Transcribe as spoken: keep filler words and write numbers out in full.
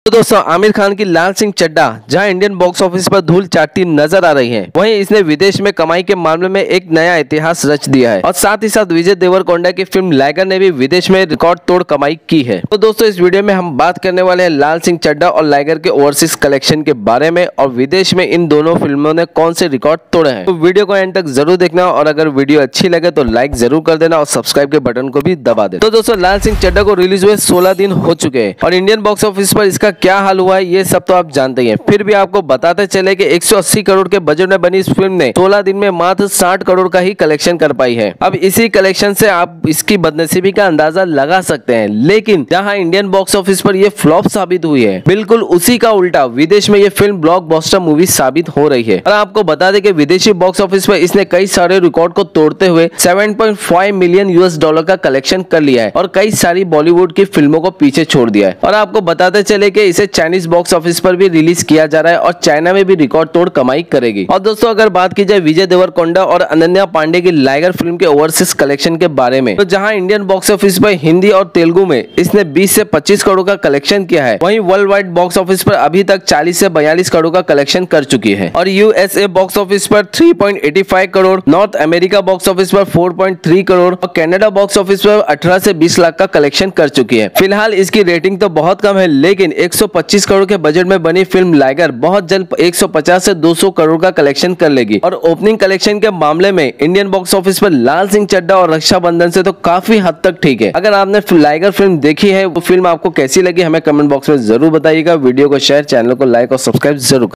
तो दोस्तों आमिर खान की लाल सिंह चड्ढा जहां इंडियन बॉक्स ऑफिस पर धूल चाटती नजर आ रही है, वहीं इसने विदेश में कमाई के मामले में एक नया इतिहास रच दिया है और साथ ही साथ विजय देवरकोंडा की फिल्म लाइगर ने भी विदेश में रिकॉर्ड तोड़ कमाई की है। तो दोस्तों इस वीडियो में हम बात करने वाले हैं लाल सिंह चड्ढा और लाइगर के ओवरसीज कलेक्शन के बारे में और विदेश में इन दोनों फिल्मों ने कौन से रिकॉर्ड तोड़े हैं। तो वीडियो को एंड तक जरूर देखना और अगर वीडियो अच्छी लगे तो लाइक जरूर कर देना और सब्सक्राइब के बटन को भी दबा देना। तो दोस्तों लाल सिंह चड्ढा को रिलीज हुए सोलह दिन हो चुके हैं और इंडियन बॉक्स ऑफिस पर इसका क्या हाल हुआ है ये सब तो आप जानते हैं। फिर भी आपको बताते चले कि एक सौ अस्सी करोड़ के बजट में बनी इस फिल्म ने सोलह दिन में मात्र साठ करोड़ का ही कलेक्शन कर पाई है। अब इसी कलेक्शन से आप इसकी बदनसीबी का अंदाजा लगा सकते हैं, लेकिन जहां इंडियन बॉक्स ऑफिस पर यह फ्लॉप साबित हुई है, बिल्कुल उसी का उल्टा विदेश में यह फिल्म ब्लॉकबस्टर मूवी साबित हो रही है। और आपको बता दें कि विदेशी बॉक्स ऑफिस पर इसने कई सारे रिकॉर्ड को तोड़ते हुए सात पॉइंट पाँच मिलियन यूएस डॉलर का कलेक्शन कर लिया है और कई सारी बॉलीवुड की फिल्मों को पीछे छोड़ दिया है। और आपको बताते चले कि इसे चाइनीज बॉक्स ऑफिस पर भी रिलीज किया जा रहा है और चाइना में भी रिकॉर्ड तोड़ कमाई करेगी। और दोस्तों अगर बात की जाए विजय देवरकोंडा और अनन्या पांडे की लाइगर फिल्म के ओवरसीज कलेक्शन के बारे में, तो जहां इंडियन बॉक्स ऑफिस पर हिंदी और तेलुगु में इसने बीस से पच्चीस करोड़ का कलेक्शन किया है, वहीं वर्ल्ड वाइड बॉक्स ऑफिस पर अभी तक चालीस से बयालीस करोड़ का कलेक्शन कर चुकी है। और यूएसए बॉक्स ऑफिस पर तीन पॉइंट आठ पाँच crore, North America box office पर चार पॉइंट तीन करोड़ और कनाडा बॉक्स ऑफिस पर अठारह से बीस लाख का कलेक्शन कर चुकी है। फिलहाल इसकी रेटिंग तो बहुत कम है, लेकिन एक सौ पच्चीस करोड़ के बजट में बनी फिल्म लाइगर बहुत जल्द एक सौ पचास से दो सौ करोड़ का कलेक्शन कर लेगी। और ओपनिंग कलेक्शन के मामले में इंडियन बॉक्स ऑफिस पर लाल सिंह चड्ढा और रक्षाबंधन से तो काफी हद तक ठीक है। अगर आपने लाइगर फिल्म देखी है, वो फिल्म आपको कैसी लगी हमें कमेंट बॉक्स में जरूर बताइएगा। वीडियो को शेयर, चैनल को लाइक और सब्सक्राइब जरूर।